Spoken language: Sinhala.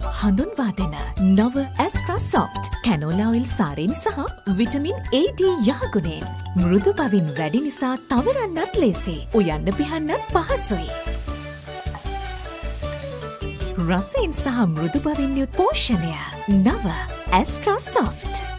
හඳුන්වා දෙන නව ඇස්ට්‍රා සොෆ්ට් කැනෝලා ඔයිල් සාරයෙන් සහ විටමින් AD යහගුණයෙන් මෘදු බවින් වැඩි නිසා තවරන්නත් ලේසි. උයන්න පිහන්නත් පහසුයි. රසයෙන් සහ මෘදු බවින් යුත් පෝෂණය නව ඇස්ට්‍රා සොෆ්ට්.